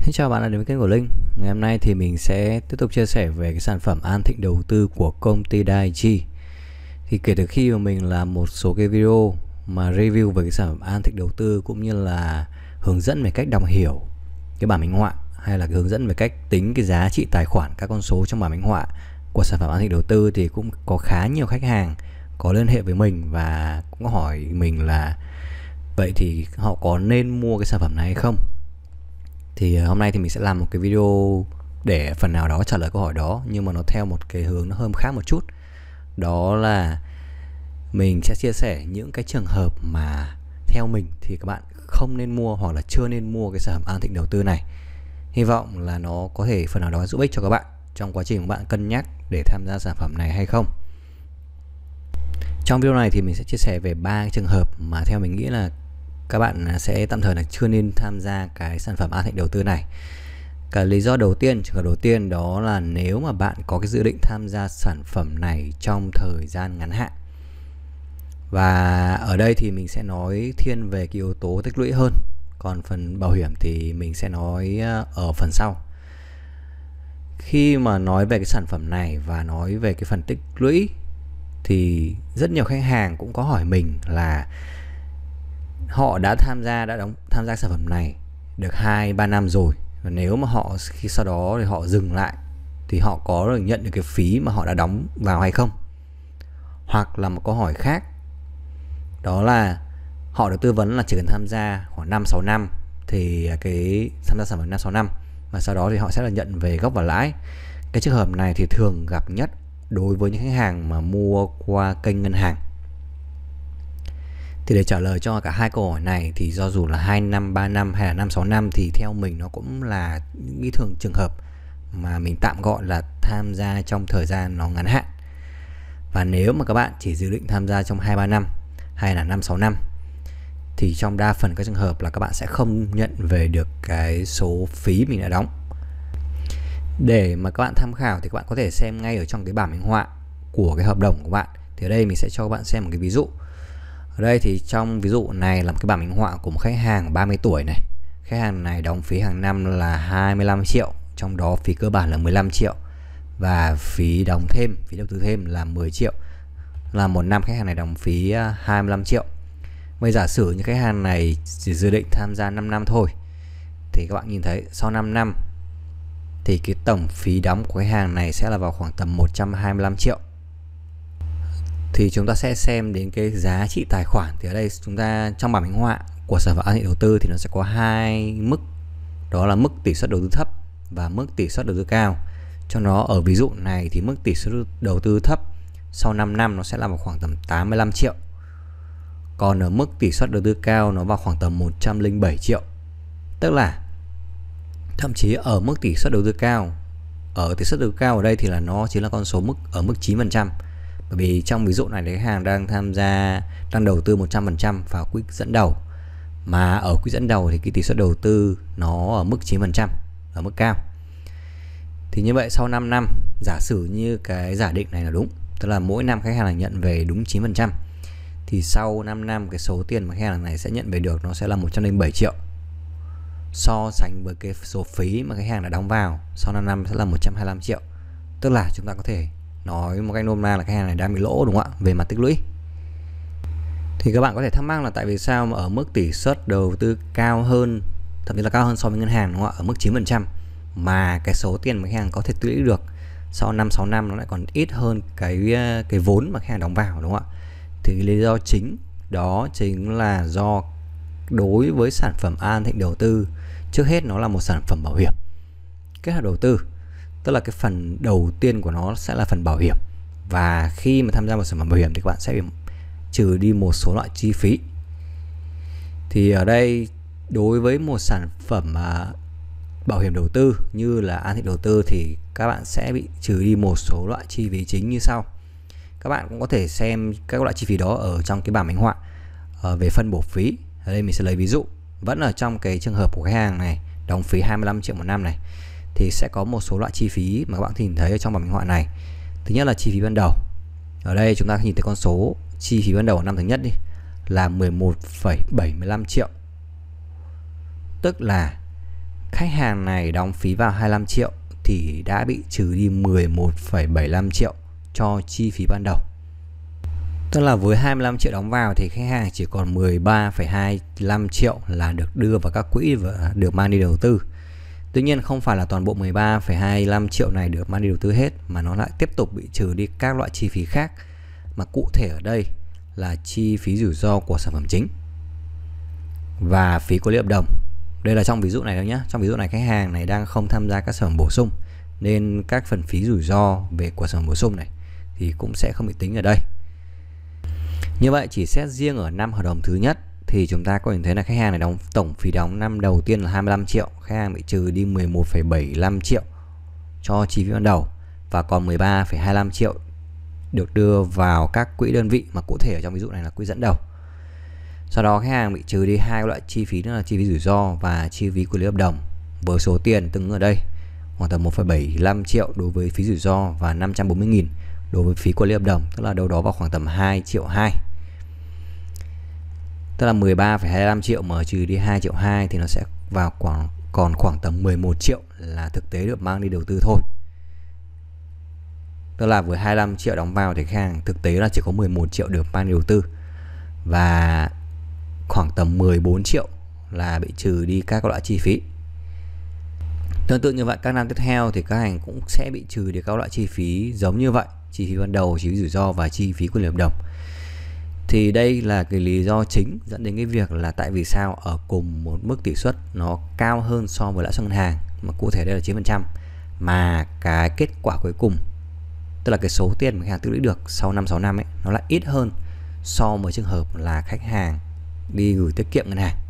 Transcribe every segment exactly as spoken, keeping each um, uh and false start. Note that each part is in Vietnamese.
Xin chào bạn đã đến với kênh của Linh. Ngày hôm nay thì mình sẽ tiếp tục chia sẻ về cái sản phẩm An Thịnh đầu tư của công ty Dai-ichi. Thì kể từ khi mà mình làm một số cái video mà review về cái sản phẩm An Thịnh đầu tư cũng như là hướng dẫn về cách đọc hiểu cái bảng minh họa hay là cái hướng dẫn về cách tính cái giá trị tài khoản các con số trong bảng minh họa của sản phẩm An Thịnh đầu tư, thì cũng có khá nhiều khách hàng có liên hệ với mình và cũng có hỏi mình là vậy thì họ có nên mua cái sản phẩm này hay không. Thì hôm nay thì mình sẽ làm một cái video để phần nào đó trả lời câu hỏi đó, nhưng mà nó theo một cái hướng nó hơi khác một chút. Đó là mình sẽ chia sẻ những cái trường hợp mà theo mình thì các bạn không nên mua hoặc là chưa nên mua cái sản phẩm An Thịnh đầu tư này. Hy vọng là nó có thể phần nào đó giúp ích cho các bạn trong quá trình các bạn cân nhắc để tham gia sản phẩm này hay không. Trong video này thì mình sẽ chia sẻ về ba cái trường hợp mà theo mình nghĩ là các bạn sẽ tạm thời là chưa nên tham gia cái sản phẩm An Thịnh đầu tư này. Cái lý do đầu tiên, trường hợp đầu tiên đó là nếu mà bạn có cái dự định tham gia sản phẩm này trong thời gian ngắn hạn. Và ở đây thì mình sẽ nói thiên về cái yếu tố tích lũy hơn. Còn phần bảo hiểm thì mình sẽ nói ở phần sau. Khi mà nói về cái sản phẩm này và nói về cái phần tích lũy thì rất nhiều khách hàng cũng có hỏi mình là họ đã tham gia đã đóng tham gia sản phẩm này được hai ba năm rồi, và nếu mà họ khi sau đó thì họ dừng lại thì họ có được nhận được cái phí mà họ đã đóng vào hay không. Hoặc là một câu hỏi khác, đó là họ được tư vấn là chỉ cần tham gia khoảng năm sáu năm thì cái tham gia sản phẩm năm sáu năm và sau đó thì họ sẽ là nhận về gốc và lãi. Cái trường hợp này thì thường gặp nhất đối với những khách hàng mà mua qua kênh ngân hàng. Thì để trả lời cho cả hai câu hỏi này thì do dù là hai năm, ba năm hay là năm, sáu năm thì theo mình nó cũng là những cái thường trường hợp mà mình tạm gọi là tham gia trong thời gian nó ngắn hạn. Và nếu mà các bạn chỉ dự định tham gia trong hai ba năm hay là năm, sáu năm thì trong đa phần các trường hợp là các bạn sẽ không nhận về được cái số phí mình đã đóng. Để mà các bạn tham khảo thì các bạn có thể xem ngay ở trong cái bảng minh họa của cái hợp đồng của bạn. Thì ở đây mình sẽ cho các bạn xem một cái ví dụ. Ở đây thì trong ví dụ này là một cái bảng minh họa của một khách hàng ba mươi tuổi này. Khách hàng này đóng phí hàng năm là hai mươi lăm triệu, trong đó phí cơ bản là mười lăm triệu và phí đóng thêm, phí đầu tư thêm là mười triệu. Là một năm khách hàng này đóng phí hai mươi lăm triệu. Bây giả sử như khách hàng này chỉ dự định tham gia năm năm thôi thì các bạn nhìn thấy sau năm năm thì cái tổng phí đóng của khách hàng này sẽ là vào khoảng tầm một trăm hai mươi lăm triệu. Thì chúng ta sẽ xem đến cái giá trị tài khoản. Thì ở đây chúng ta trong bảng minh họa của sản phẩm An Thịnh đầu tư thì nó sẽ có hai mức, đó là mức tỷ suất đầu tư thấp và mức tỷ suất đầu tư cao. Trong đó ở ví dụ này thì mức tỷ suất đầu tư thấp sau năm năm nó sẽ là vào khoảng tầm tám mươi lăm triệu. Còn ở mức tỷ suất đầu tư cao nó vào khoảng tầm một trăm lẻ bảy triệu. Tức là thậm chí ở mức tỷ suất đầu tư cao, ở tỷ suất đầu tư cao ở đây thì là nó chính là con số mức ở mức chín phần trăm. Bởi vì trong ví dụ này khách hàng đang tham gia đang đầu tư một trăm phần trăm vào quỹ dẫn đầu, mà ở quỹ dẫn đầu thì cái tỷ suất đầu tư nó ở mức chín phần trăm, ở mức cao. Thì như vậy sau năm năm, giả sử như cái giả định này là đúng, tức là mỗi năm khách hàng là nhận về đúng chín phần trăm, thì sau năm năm cái số tiền mà khách hàng này sẽ nhận về được nó sẽ là một trăm lẻ bảy triệu. So sánh với cái số phí mà khách hàng đã đóng vào sau năm năm sẽ là một trăm hai mươi lăm triệu. Tức là chúng ta có thể nói một cách nôm na là khách hàng này đang bị lỗ, đúng không ạ, về mặt tích lũy. Thì các bạn có thể thắc mắc là tại vì sao mà ở mức tỷ suất đầu tư cao hơn, thậm chí là cao hơn so với ngân hàng, đúng không ạ, ở mức chín phần trăm mà cái số tiền mà khách hàng có thể tích lũy được sau năm sáu năm nó lại còn ít hơn cái cái vốn mà khách hàng đóng vào, đúng không ạ? Thì lý do chính đó chính là do đối với sản phẩm An Thịnh đầu tư, trước hết nó là một sản phẩm bảo hiểm kết hợp đầu tư. Tức là cái phần đầu tiên của nó sẽ là phần bảo hiểm, và khi mà tham gia vào sản phẩm bảo hiểm thì các bạn sẽ bị trừ đi một số loại chi phí. Thì ở đây đối với một sản phẩm uh, bảo hiểm đầu tư như là An Thịnh đầu tư thì các bạn sẽ bị trừ đi một số loại chi phí chính như sau. Các bạn cũng có thể xem các loại chi phí đó ở trong cái bảng minh họa uh, về phân bổ phí. Ở đây mình sẽ lấy ví dụ vẫn ở trong cái trường hợp của khách hàng này đóng phí hai mươi lăm triệu một năm này, thì sẽ có một số loại chi phí mà các bạn nhìn thấy ở trong bảng minh họa này. Thứ nhất là chi phí ban đầu. Ở đây chúng ta nhìn thấy con số chi phí ban đầu năm thứ nhất đi là mười một phẩy bảy mươi lăm triệu. Tức là khách hàng này đóng phí vào hai mươi lăm triệu thì đã bị trừ đi mười một phẩy bảy mươi lăm triệu cho chi phí ban đầu. Tức là với hai mươi lăm triệu đóng vào thì khách hàng chỉ còn mười ba phẩy hai mươi lăm triệu là được đưa vào các quỹ và được mang đi đầu tư. Tuy nhiên không phải là toàn bộ mười ba phẩy hai mươi lăm triệu này được mang đi đầu tư hết, mà nó lại tiếp tục bị trừ đi các loại chi phí khác, mà cụ thể ở đây là chi phí rủi ro của sản phẩm chính và phí quản lý hợp đồng. Đây là trong ví dụ này đâu nhé. Trong ví dụ này khách hàng này đang không tham gia các sản phẩm bổ sung, nên các phần phí rủi ro về của sản phẩm bổ sung này thì cũng sẽ không bị tính ở đây. Như vậy chỉ xét riêng ở năm hợp đồng thứ nhất thì chúng ta có thể thấy là khách hàng này đóng tổng phí đóng năm đầu tiên là hai mươi lăm triệu, khách hàng bị trừ đi mười một phẩy bảy mươi lăm triệu cho chi phí ban đầu, và còn mười ba phẩy hai mươi lăm triệu được đưa vào các quỹ đơn vị, mà cụ thể ở trong ví dụ này là quỹ dẫn đầu. Sau đó khách hàng bị trừ đi hai loại chi phí, đó là chi phí rủi ro và chi phí quản lý hợp đồng, với số tiền tương ứng ở đây khoảng tầm một phẩy bảy mươi lăm triệu đối với phí rủi ro và năm trăm bốn mươi nghìn đối với phí quản lý hợp đồng, tức là đâu đó vào khoảng tầm hai triệu hai. Tức là mười ba phẩy hai mươi lăm triệu mà trừ đi hai triệu hai thì nó sẽ vào khoảng còn khoảng tầm mười một triệu là thực tế được mang đi đầu tư thôi. Tức là với hai mươi lăm triệu đóng vào thì khách hàng thực tế là chỉ có mười một triệu được mang đi đầu tư, và khoảng tầm mười bốn triệu là bị trừ đi các loại chi phí. Tương tự như vậy, các năm tiếp theo thì các hàng cũng sẽ bị trừ đi các loại chi phí giống như vậy, chi phí ban đầu, chi phí rủi ro và chi phí quản lý hợp đồng. Thì đây là cái lý do chính dẫn đến cái việc là tại vì sao ở cùng một mức tỷ suất nó cao hơn so với lãi suất ngân hàng, mà cụ thể đây là chín phần trăm, mà cái kết quả cuối cùng, tức là cái số tiền mà khách hàng tích lũy được sau năm sáu năm ấy, nó lại ít hơn so với trường hợp là khách hàng đi gửi tiết kiệm ngân hàng.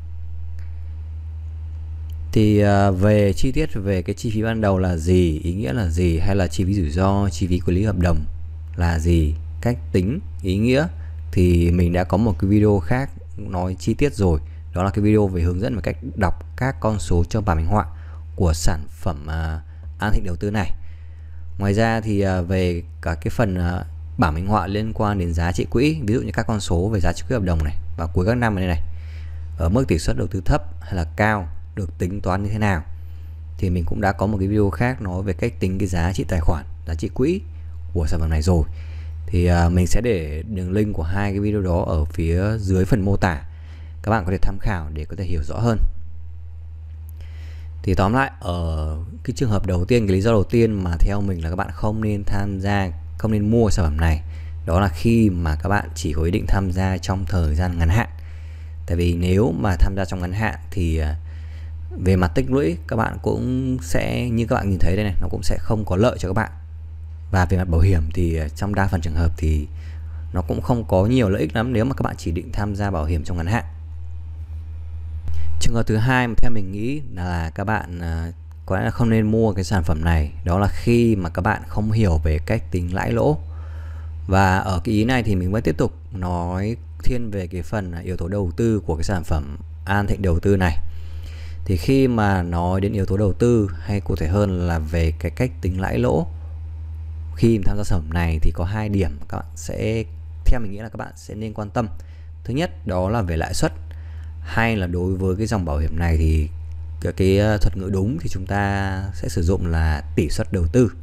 Thì uh, về chi tiết về cái chi phí ban đầu là gì, ý nghĩa là gì, hay là chi phí rủi ro, chi phí quản lý hợp đồng là gì, cách tính, ý nghĩa, thì mình đã có một cái video khác nói chi tiết rồi. Đó là cái video về hướng dẫn về cách đọc các con số cho bảng minh họa của sản phẩm uh, An Thịnh đầu tư này. Ngoài ra thì uh, về cả cái phần uh, bảng minh họa liên quan đến giá trị quỹ, ví dụ như các con số về giá trị quỹ hợp đồng này và cuối các năm này này, ở mức tỷ suất đầu tư thấp hay là cao được tính toán như thế nào, thì mình cũng đã có một cái video khác nói về cách tính cái giá trị tài khoản, giá trị quỹ của sản phẩm này rồi. Thì uh, mình sẽ để đường link của hai cái video đó ở phía dưới phần mô tả, các bạn có thể tham khảo để có thể hiểu rõ hơn. Thì tóm lại, ở cái trường hợp đầu tiên, cái lý do đầu tiên mà theo mình là các bạn không nên tham gia, không nên mua sản phẩm này, đó là khi mà các bạn chỉ có ý định tham gia trong thời gian ngắn hạn. Tại vì nếu mà tham gia trong ngắn hạn thì về mặt tích lũy các bạn cũng sẽ, như các bạn nhìn thấy đây này, nó cũng sẽ không có lợi cho các bạn. Và về mặt bảo hiểm thì trong đa phần trường hợp thì nó cũng không có nhiều lợi ích lắm nếu mà các bạn chỉ định tham gia bảo hiểm trong ngắn hạn. Trường hợp thứ hai mà theo mình nghĩ là các bạn uh, có lẽ là không nên mua cái sản phẩm này, đó là khi mà các bạn không hiểu về cách tính lãi lỗ. Và ở cái ý này thì mình vẫn tiếp tục nói thiên về cái phần yếu tố đầu tư của cái sản phẩm An Thịnh đầu tư này. Thì khi mà nói đến yếu tố đầu tư, hay cụ thể hơn là về cái cách tính lãi lỗ khi tham gia sản phẩm này, thì có hai điểm các bạn sẽ, theo mình nghĩ là các bạn sẽ nên quan tâm. Thứ nhất đó là về lãi suất, hay là đối với cái dòng bảo hiểm này thì cái, cái thuật ngữ đúng thì chúng ta sẽ sử dụng là tỷ suất đầu tư.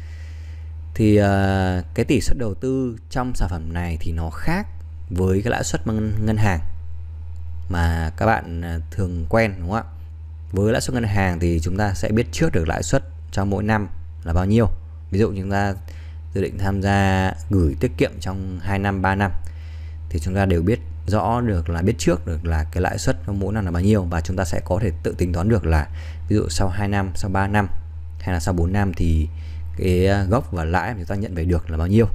Thì uh, cái tỷ suất đầu tư trong sản phẩm này thì nó khác với cái lãi suất ngân, ngân hàng mà các bạn thường quen, đúng không ạ? Với lãi suất ngân hàng thì chúng ta sẽ biết trước được lãi suất trong mỗi năm là bao nhiêu. Ví dụ chúng ta dự định tham gia gửi tiết kiệm trong hai năm, ba năm thì chúng ta đều biết rõ được là biết trước được là cái lãi suất trong mỗi năm là bao nhiêu, và chúng ta sẽ có thể tự tính toán được là ví dụ sau hai năm, sau ba năm hay là sau bốn năm thì cái gốc và lãi mà chúng ta nhận về được là bao nhiêu.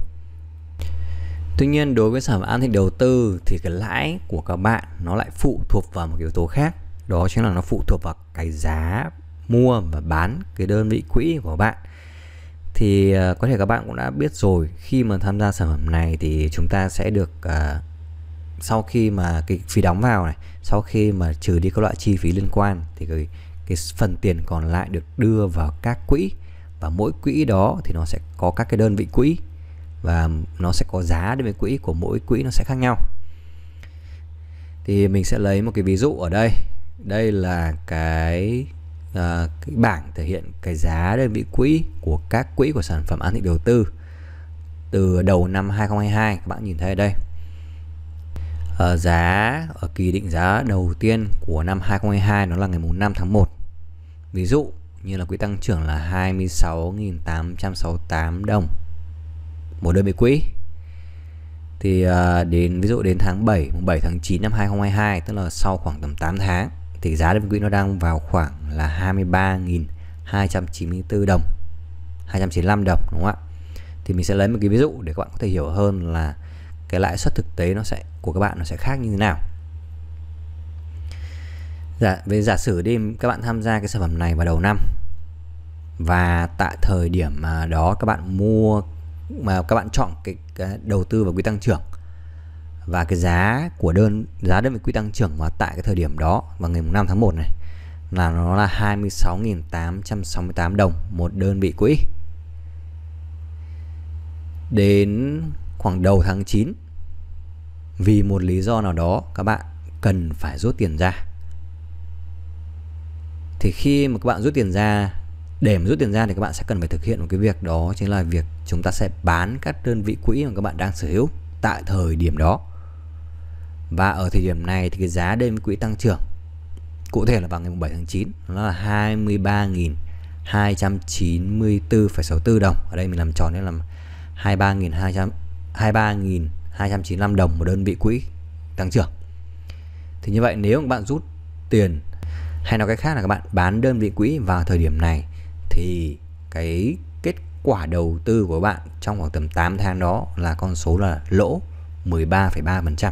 Tuy nhiên đối với sản phẩm An Thịnh đầu tư thì cái lãi của các bạn nó lại phụ thuộc vào một yếu tố khác, đó chính là nó phụ thuộc vào cái giá mua và bán cái đơn vị quỹ của bạn. Thì uh, có thể các bạn cũng đã biết rồi, khi mà tham gia sản phẩm này thì chúng ta sẽ được uh, sau khi mà cái phí đóng vào này, sau khi mà trừ đi các loại chi phí liên quan thì cái, cái phần tiền còn lại được đưa vào các quỹ, và mỗi quỹ đó thì nó sẽ có các cái đơn vị quỹ và nó sẽ có giá đơn vị quỹ của mỗi quỹ nó sẽ khác nhau. Thì mình sẽ lấy một cái ví dụ ở đây. Đây là cái à, cái bảng thể hiện cái giá đơn vị quỹ của các quỹ của sản phẩm an thị đầu tư từ đầu năm hai không hai hai. Các bạn nhìn thấy ở đây, ở giá ở kỳ định giá đầu tiên của năm hai không hai hai nó là ngày năm tháng một. Ví dụ như là quỹ tăng trưởng là hai mươi sáu nghìn tám trăm sáu mươi tám đồng một đơn vị quỹ. Thì đến ví dụ đến tháng bảy, mùng bảy tháng chín năm hai không hai hai, tức là sau khoảng tầm tám tháng, thì giá đơn vị quỹ nó đang vào khoảng là hai mươi ba nghìn hai trăm chín mươi tư đồng, hai trăm chín mươi lăm đồng, đúng không ạ? Thì mình sẽ lấy một cái ví dụ để các bạn có thể hiểu hơn là cái lãi suất thực tế nó sẽ của các bạn nó sẽ khác như thế nào. Dạ, về giả sử đi các bạn tham gia cái sản phẩm này vào đầu năm, và tại thời điểm mà đó các bạn mua mà các bạn chọn cái, cái đầu tư vào quỹ tăng trưởng, và cái giá của đơn giá đơn vị quỹ tăng trưởng mà tại cái thời điểm đó vào ngày năm tháng một này là nó là hai mươi sáu nghìn tám trăm sáu mươi tám đồng một đơn vị quỹ. Đến khoảng đầu tháng chín, vì một lý do nào đó các bạn cần phải rút tiền ra. Thì khi mà các bạn rút tiền ra, để mà rút tiền ra thì các bạn sẽ cần phải thực hiện một cái việc, đó chính là việc chúng ta sẽ bán các đơn vị quỹ mà các bạn đang sở hữu tại thời điểm đó. Và ở thời điểm này thì cái giá đơn vị quỹ tăng trưởng cụ thể là vào ngày bảy tháng chín nó là hai mươi ba nghìn hai trăm chín mươi tư phẩy sáu mươi tư đồng. Ở đây mình làm tròn nên là hai mươi ba nghìn hai trăm chín mươi lăm đồng một đơn vị quỹ tăng trưởng. Thì như vậy nếu các bạn rút tiền, hay nói cách khác là các bạn bán đơn vị quỹ vào thời điểm này, thì cái kết quả đầu tư của bạn trong khoảng tầm tám tháng đó là con số là lỗ mười ba phẩy ba phần trăm.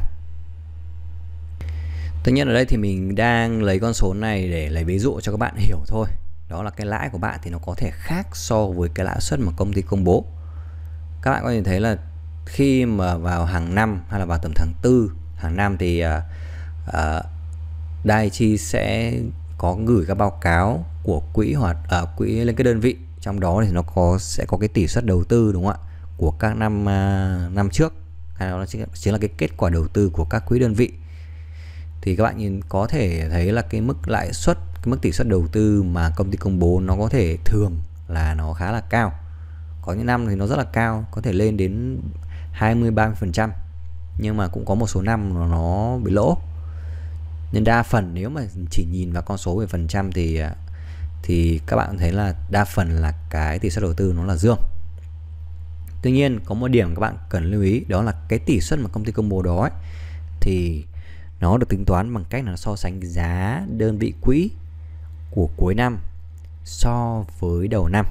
Tất nhiên ở đây thì mình đang lấy con số này để lấy ví dụ cho các bạn hiểu thôi. Đó là cái lãi của bạn thì nó có thể khác so với cái lãi suất mà công ty công bố. Các bạn có thể thấy là khi mà vào hàng năm hay là vào tầm tháng tư hàng năm thì uh, uh, Dai-ichi sẽ có gửi các báo cáo của quỹ hoặc uh, quỹ lên cái đơn vị, trong đó thì nó có sẽ có cái tỷ suất đầu tư, đúng không ạ, của các năm uh, năm trước, hay nó chính, chính là cái kết quả đầu tư của các quỹ đơn vị. Thì các bạn nhìn có thể thấy là cái mức lãi suất, cái mức tỷ suất đầu tư mà công ty công bố nó có thể thường là nó khá là cao. Có những năm thì nó rất là cao, có thể lên đến hai mươi ba mươi phần trăm, nhưng mà cũng có một số năm nó, nó bị lỗ. Nên đa phần nếu mà chỉ nhìn vào con số về phần trăm thì thì các bạn thấy là đa phần là cái tỷ suất đầu tư nó là dương. Tuy nhiên có một điểm các bạn cần lưu ý, đó là cái tỷ suất mà công ty công bố đó ấy, thì nó được tính toán bằng cách là so sánh giá đơn vị quỹ của cuối năm so với đầu năm.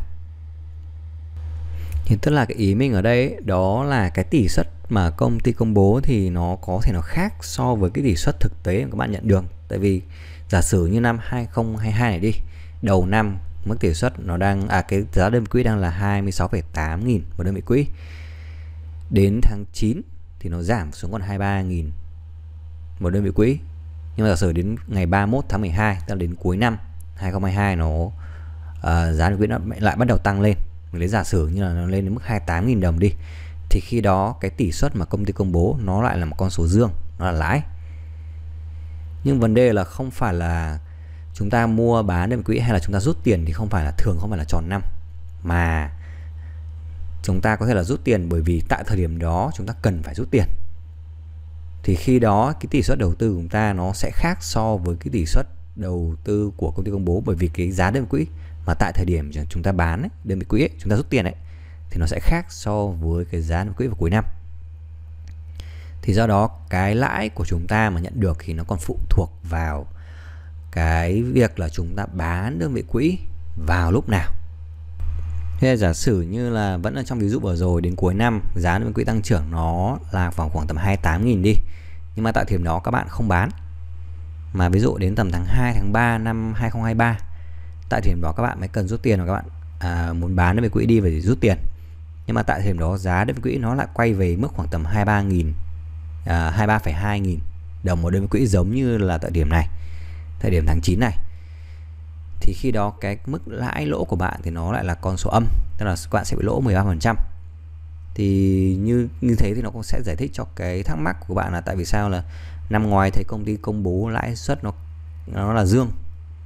Thì tức là cái ý mình ở đây ấy, đó là cái tỷ suất mà công ty công bố thì nó có thể nó khác so với cái tỷ suất thực tế mà các bạn nhận được. Tại vì giả sử như năm hai không hai hai này đi, đầu năm mức tỷ suất nó đang à cái giá đơn vị quỹ đang là hai mươi sáu phẩy tám nghìn một đơn vị quỹ. Đến tháng chín thì nó giảm xuống còn hai mươi ba nghìn một đơn vị quỹ. Nhưng mà giả sử đến ngày ba mươi mốt tháng mười hai, tức là đến cuối năm hai không hai hai, nó uh, giá đơn vị quỹ nó lại bắt đầu tăng lên. Mình lấy giả sử như là nó lên đến mức hai mươi tám nghìn đồng đi, thì khi đó cái tỷ suất mà công ty công bố nó lại là một con số dương, nó là lãi. Nhưng vấn đề là không phải là chúng ta mua bán đơn vị quỹ hay là chúng ta rút tiền thì không phải là thường không phải là tròn năm, mà chúng ta có thể là rút tiền bởi vì tại thời điểm đó chúng ta cần phải rút tiền. Thì khi đó cái tỷ suất đầu tư của chúng ta nó sẽ khác so với cái tỷ suất đầu tư của công ty công bố, bởi vì cái giá đơn vị quỹ mà tại thời điểm chúng ta bán ấy, đơn vị quỹ ấy, chúng ta rút tiền ấy, thì nó sẽ khác so với cái giá đơn vị quỹ vào cuối năm. Thì do đó cái lãi của chúng ta mà nhận được thì nó còn phụ thuộc vào cái việc là chúng ta bán đơn vị quỹ vào lúc nào. Thế giả sử như là vẫn là trong ví dụ vừa rồi, đến cuối năm giá đơn vị quỹ tăng trưởng nó là vào khoảng tầm hai mươi tám nghìn đi, nhưng mà tại thời điểm đó các bạn không bán, mà ví dụ đến tầm tháng hai, tháng ba năm hai không hai ba, tại thời điểm đó các bạn mới cần rút tiền, và các bạn à, muốn bán đơn vị quỹ đi về rút tiền. Nhưng mà tại thời điểm đó giá đơn vị quỹ nó lại quay về mức khoảng tầm hai mươi ba nghìn, à, hai mươi ba phẩy hai nghìn đồng một đơn vị quỹ, giống như là tại điểm này, thời điểm tháng chín này. Thì khi đó cái mức lãi lỗ của bạn thì nó lại là con số âm, tức là các bạn sẽ bị lỗ mười ba phần trăm. Thì như như thế thì nó cũng sẽ giải thích cho cái thắc mắc của bạn là tại vì sao là năm ngoái thấy công ty công bố lãi suất nó nó là dương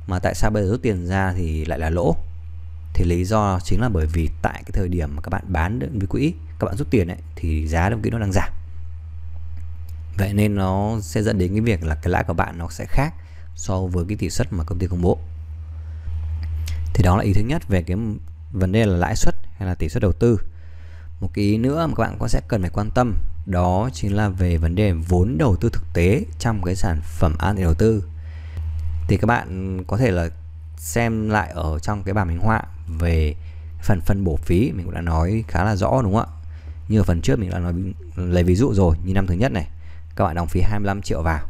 mà tại sao bây giờ rút tiền ra thì lại là lỗ? Thì lý do chính là bởi vì tại cái thời điểm mà các bạn bán đơn vị quỹ, các bạn rút tiền ấy, thì giá đơn vị quỹ nó đang giảm. Vậy nên nó sẽ dẫn đến cái việc là cái lãi của bạn nó sẽ khác so với cái tỷ suất mà công ty công bố. Thì đó là ý thứ nhất về cái vấn đề là lãi suất hay là tỷ suất đầu tư. Một cái ý nữa mà các bạn cũng sẽ cần phải quan tâm, đó chính là về vấn đề vốn đầu tư thực tế trong cái sản phẩm an toàn đầu tư. Thì các bạn có thể là xem lại ở trong cái bảng minh họa về phần phân bổ phí, mình cũng đã nói khá là rõ đúng không ạ? Như ở phần trước mình đã nói lấy ví dụ rồi, như năm thứ nhất này, các bạn đóng phí hai mươi lăm triệu vào.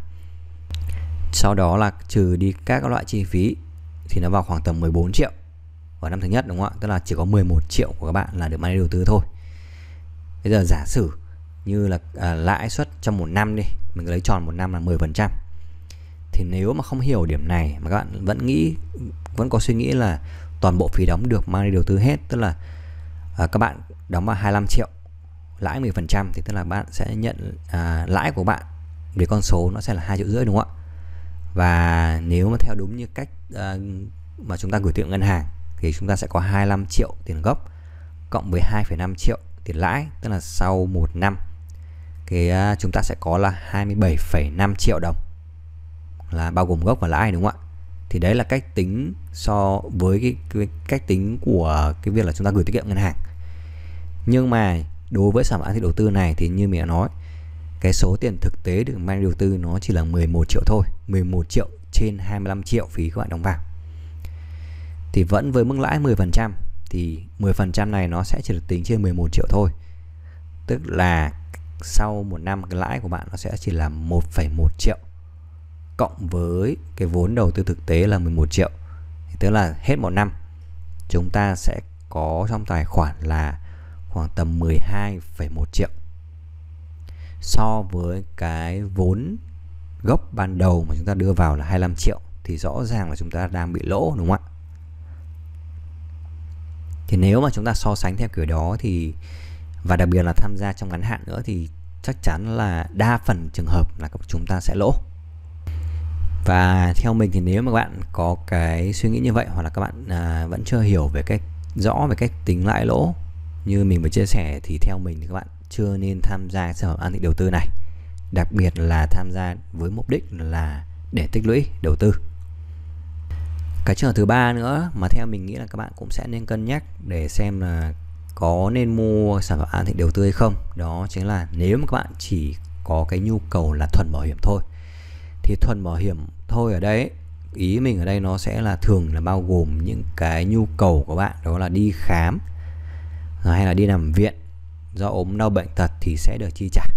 Sau đó là trừ đi các loại chi phí thì nó vào khoảng tầm mười bốn triệu ở năm thứ nhất đúng không ạ? Tức là chỉ có mười một triệu của các bạn là được mang đi đầu tư thôi. Bây giờ giả sử như là à, lãi suất trong một năm đi, mình lấy tròn một năm là mười phần trăm. Thì nếu mà không hiểu điểm này mà các bạn vẫn nghĩ vẫn có suy nghĩ là toàn bộ phí đóng được mang đi đầu tư hết, tức là à, các bạn đóng vào hai mươi lăm triệu, lãi mười phần trăm, thì tức là bạn sẽ nhận à, lãi của bạn với con số nó sẽ là hai triệu rưỡi đúng không ạ? Và nếu mà theo đúng như cách à, mà chúng ta gửi tiết kiệm ngân hàng thì chúng ta sẽ có hai mươi lăm triệu tiền gốc cộng với hai phẩy năm triệu tiền lãi, tức là sau một năm cái à, chúng ta sẽ có là hai mươi bảy phẩy năm triệu đồng là bao gồm gốc và lãi đúng không ạ? Thì đấy là cách tính so với cái, cái cách tính của cái việc là chúng ta gửi tiết kiệm ngân hàng. Nhưng mà đối với sản phẩm an thị đầu tư này thì như mình đã nói, cái số tiền thực tế được mang đi đầu tư nó chỉ là mười một triệu thôi, mười một triệu trên hai mươi lăm triệu phí các bạn đóng vào. Thì vẫn với mức lãi mười phần trăm thì mười phần trăm này nó sẽ chỉ được tính trên mười một triệu thôi. Tức là sau một năm cái lãi của bạn nó sẽ chỉ là một phẩy một triệu cộng với cái vốn đầu tư thực tế là mười một triệu. Thì tức là hết một năm chúng ta sẽ có trong tài khoản là khoảng tầm mười hai phẩy một triệu. So với cái vốn gốc ban đầu mà chúng ta đưa vào là hai mươi lăm triệu thì rõ ràng là chúng ta đang bị lỗ đúng không ạ? Thì nếu mà chúng ta so sánh theo kiểu đó thì, và đặc biệt là tham gia trong ngắn hạn nữa, thì chắc chắn là đa phần trường hợp là chúng ta sẽ lỗ. Và theo mình thì nếu mà các bạn có cái suy nghĩ như vậy, hoặc là các bạn à, vẫn chưa hiểu về cách rõ về cách tính lãi lỗ như mình vừa chia sẻ, thì theo mình thì các bạn chưa nên tham gia sản phẩm an thị đầu tư này, đặc biệt là tham gia với mục đích là để tích lũy đầu tư. Cái trường hợp thứ ba nữa mà theo mình nghĩ là các bạn cũng sẽ nên cân nhắc để xem là có nên mua sản phẩm an thị đầu tư hay không, đó chính là nếu mà các bạn chỉ có cái nhu cầu là thuần bảo hiểm thôi. Thì thuần bảo hiểm thôi ở đây, ý mình ở đây nó sẽ là thường là bao gồm những cái nhu cầu của bạn, đó là đi khám hay là đi nằm viện do ốm đau bệnh tật thì sẽ được chi trả,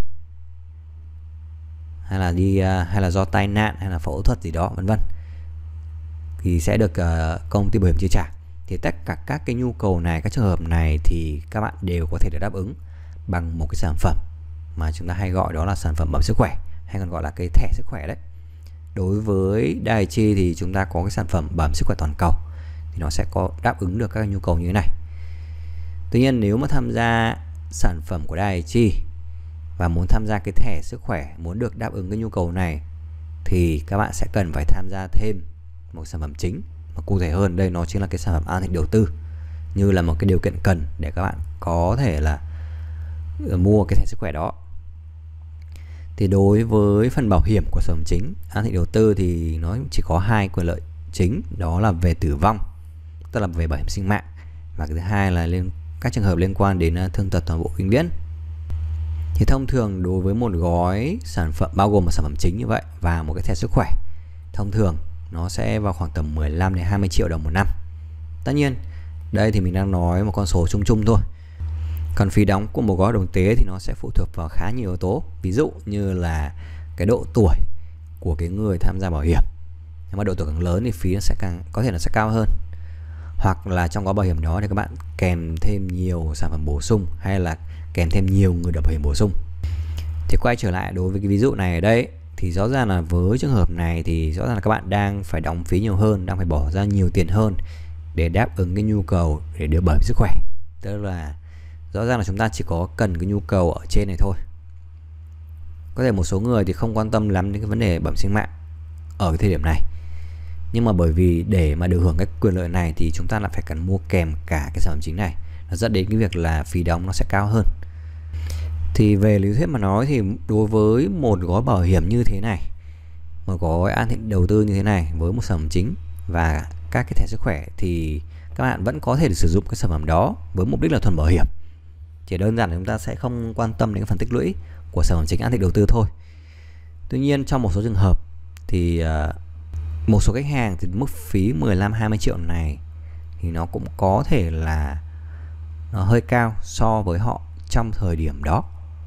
hay là đi hay là do tai nạn hay là phẫu thuật gì đó vân vân thì sẽ được uh, công ty bảo hiểm chi trả. Thì tất cả các cái nhu cầu này, các trường hợp này thì các bạn đều có thể được đáp ứng bằng một cái sản phẩm mà chúng ta hay gọi đó là sản phẩm bảo hiểm sức khỏe, hay còn gọi là cái thẻ sức khỏe đấy. Đối với Dai-ichi thì chúng ta có cái sản phẩm bảo hiểm sức khỏe toàn cầu thì nó sẽ có đáp ứng được các nhu cầu như thế này. Tuy nhiên nếu mà tham gia sản phẩm của Dai-ichi và muốn tham gia cái thẻ sức khỏe, muốn được đáp ứng cái nhu cầu này, thì các bạn sẽ cần phải tham gia thêm một sản phẩm chính, mà cụ thể hơn đây nó chính là cái sản phẩm an thị đầu tư, như là một cái điều kiện cần để các bạn có thể là mua cái thẻ sức khỏe đó. Thì đối với phần bảo hiểm của sản phẩm chính an thị đầu tư thì nó chỉ có hai quyền lợi chính, đó là về tử vong, tức là về bảo hiểm sinh mạng, và cái thứ hai là liên các trường hợp liên quan đến thương tật toàn bộ vĩnh viễn. Thì thông thường đối với một gói sản phẩm bao gồm một sản phẩm chính như vậy và một cái thẻ sức khỏe, thông thường nó sẽ vào khoảng tầm mười lăm đến hai mươi triệu đồng một năm. Tất nhiên đây thì mình đang nói một con số chung chung thôi. Còn phí đóng của một gói đồng tế thì nó sẽ phụ thuộc vào khá nhiều yếu tố, ví dụ như là cái độ tuổi của cái người tham gia bảo hiểm. Nếu mà độ tuổi càng lớn thì phí nó sẽ càng có thể là sẽ cao hơn, hoặc là trong gói bảo hiểm đó thì các bạn kèm thêm nhiều sản phẩm bổ sung, hay là kèm thêm nhiều người được bảo hiểm bổ sung. Thì quay trở lại đối với cái ví dụ này ở đây, thì rõ ràng là với trường hợp này thì rõ ràng là các bạn đang phải đóng phí nhiều hơn, đang phải bỏ ra nhiều tiền hơn để đáp ứng cái nhu cầu để được bảo hiểm sức khỏe. Tức là rõ ràng là chúng ta chỉ có cần cái nhu cầu ở trên này thôi. Có thể một số người thì không quan tâm lắm đến cái vấn đề bảo hiểm sinh mạng ở cái thời điểm này, Nhưng mà bởi vì để mà được hưởng cái quyền lợi này thì chúng ta lại phải cần mua kèm cả cái sản phẩm chính này, nó dẫn đến cái việc là phí đóng nó sẽ cao hơn. Thì về lý thuyết mà nói thì đối với một gói bảo hiểm như thế này, một gói an thiện đầu tư như thế này với một sản phẩm chính và các cái thẻ sức khỏe, thì các bạn vẫn có thể được sử dụng cái sản phẩm đó với mục đích là thuần bảo hiểm. Chỉ đơn giản là chúng ta sẽ không quan tâm đến cái phần tích lũy của sản phẩm chính an thiện đầu tư thôi. Tuy nhiên trong một số trường hợp thì uh, một số khách hàng thì mức phí mười lăm hai mươi triệu này thì nó cũng có thể là nó hơi cao so với họ trong thời điểm đó.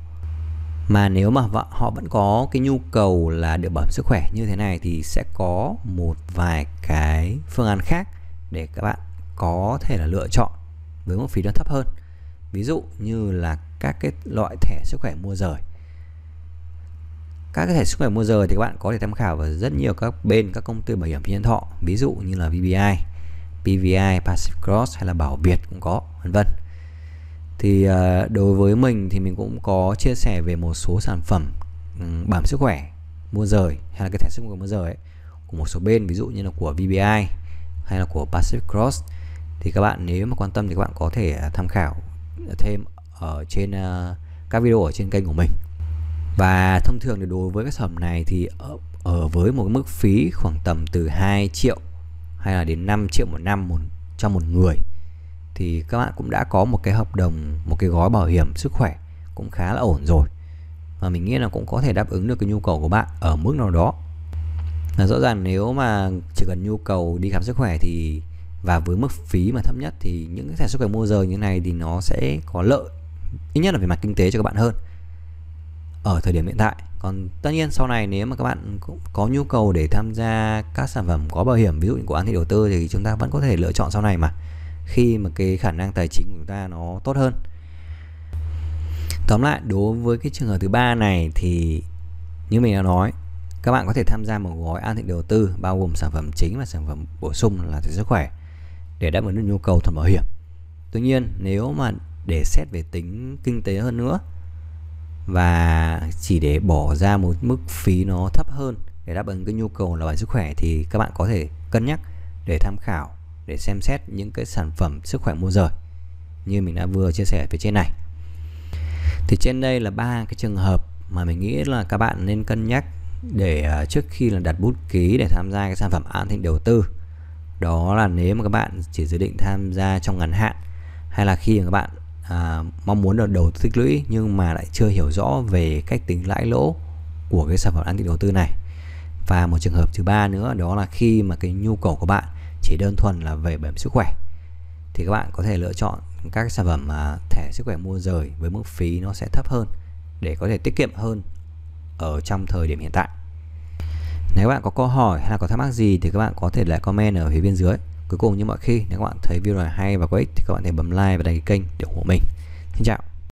Mà nếu mà họ vẫn có cái nhu cầu là được bảo hiểm sức khỏe như thế này thì sẽ có một vài cái phương án khác để các bạn có thể là lựa chọn với mức phí nó thấp hơn. Ví dụ như là các cái loại thẻ sức khỏe mua rời. Các cái thẻ sức khỏe mua rời thì các bạn có thể tham khảo vào rất nhiều các bên, các công ty bảo hiểm nhân thọ, ví dụ như là vê bê i, pê vê i, Pacific Cross hay là Bảo Việt cũng có, vân vân. Thì uh, đối với mình thì mình cũng có chia sẻ về một số sản phẩm um, bảo hiểm sức khỏe mua rời hay là cái thẻ sức khỏe mua rời ấy, của một số bên, ví dụ như là của vê bê i hay là của Pacific Cross. Thì các bạn nếu mà quan tâm thì các bạn có thể tham khảo thêm ở trên uh, các video ở trên kênh của mình. Và thông thường thì đối với các sản phẩm này thì ở, ở với một mức phí khoảng tầm từ hai triệu hay là đến năm triệu một năm một, cho một người, thì các bạn cũng đã có một cái hợp đồng, một cái gói bảo hiểm sức khỏe cũng khá là ổn rồi. Và mình nghĩ là cũng có thể đáp ứng được cái nhu cầu của bạn ở mức nào đó. Là rõ ràng nếu mà chỉ cần nhu cầu đi khám sức khỏe thì và với mức phí mà thấp nhất thì những cái thẻ sức khỏe mua rời như thế này thì nó sẽ có lợi, ít nhất là về mặt kinh tế cho các bạn hơn ở thời điểm hiện tại. Còn tất nhiên sau này nếu mà các bạn cũng có nhu cầu để tham gia các sản phẩm có bảo hiểm, ví dụ như của an thiện đầu tư, thì chúng ta vẫn có thể lựa chọn sau này mà, khi mà cái khả năng tài chính của chúng ta nó tốt hơn. Tóm lại, đối với cái trường hợp thứ ba này thì như mình đã nói, các bạn có thể tham gia một gói an thiện đầu tư bao gồm sản phẩm chính và sản phẩm bổ sung là thẻ sức khỏe để đáp ứng được nhu cầu thuần bảo hiểm. Tuy nhiên nếu mà để xét về tính kinh tế hơn nữa và chỉ để bỏ ra một mức phí nó thấp hơn để đáp ứng cái nhu cầu là bảo hiểm sức khỏe thì các bạn có thể cân nhắc để tham khảo, để xem xét những cái sản phẩm sức khỏe mua rời như mình đã vừa chia sẻ phía trên này. Thì trên đây là ba cái trường hợp mà mình nghĩ là các bạn nên cân nhắc để uh, trước khi là đặt bút ký để tham gia cái sản phẩm an thiện đầu tư. Đó là nếu mà các bạn chỉ dự định tham gia trong ngắn hạn, hay là khi mà các bạn à, mong muốn được đầu tư tích lũy nhưng mà lại chưa hiểu rõ về cách tính lãi lỗ của cái sản phẩm an thiện đầu tư này. Và một trường hợp thứ ba nữa, đó là khi mà cái nhu cầu của bạn chỉ đơn thuần là về bảo hiểm sức khỏe thì các bạn có thể lựa chọn các sản phẩm à, thẻ sức khỏe mua rời với mức phí nó sẽ thấp hơn để có thể tiết kiệm hơn ở trong thời điểm hiện tại. Nếu các bạn có câu hỏi hay là có thắc mắc gì thì các bạn có thể lại comment ở phía bên dưới. Cuối cùng như mọi khi, nếu các bạn thấy video này hay và có ích thì các bạn hãy bấm like và đăng ký kênh để ủng hộ mình. Xin chào.